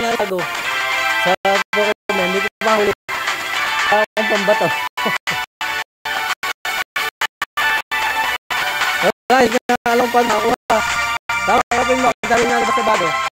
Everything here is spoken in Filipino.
bago. Sa Pokemon, hindi ko mahuli. Ang pambato. Guys, alam pa na ako. Tama ka pa yung makadali nga sa bago.